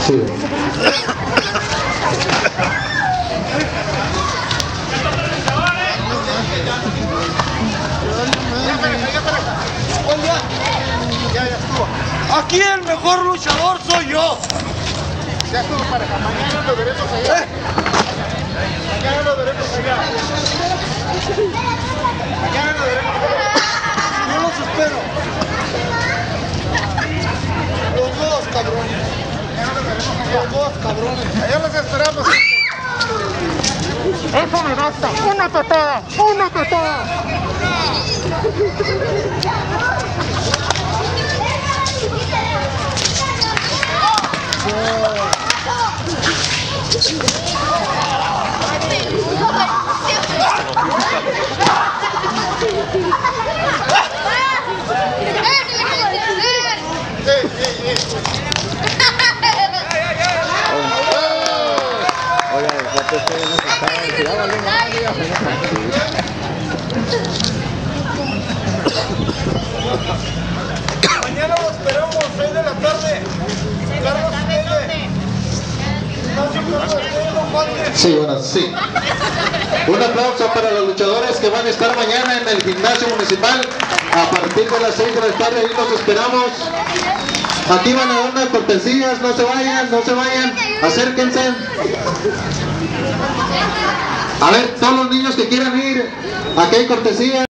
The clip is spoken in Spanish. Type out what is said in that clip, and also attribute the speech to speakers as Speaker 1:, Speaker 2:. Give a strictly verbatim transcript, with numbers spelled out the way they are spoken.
Speaker 1: Sí.
Speaker 2: Aquí el mejor luchador soy yo.
Speaker 3: Ya estuvo pareja, mañana lo veremos allá. ¿Eh? Mañana lo veremos allá. Mañana lo veremos allá.
Speaker 2: Yo los espero. Los dos, cabrones.
Speaker 3: Mañana lo veremos allá.
Speaker 2: Los dos, cabrones.
Speaker 3: Allá los esperamos.
Speaker 4: Eso me basta. Una patada. Una patada.
Speaker 2: Mañana lo esperamos, seis de la tarde. Carlos
Speaker 1: Sí, bueno, sí. Un aplauso para los luchadores que van a estar mañana en el gimnasio municipal a partir de las seis de la tarde. Ahí los esperamos. Aquí van a dar unas cortesías, no se vayan, no se vayan, acérquense. A ver, todos los niños que quieran ir, aquí hay cortesías.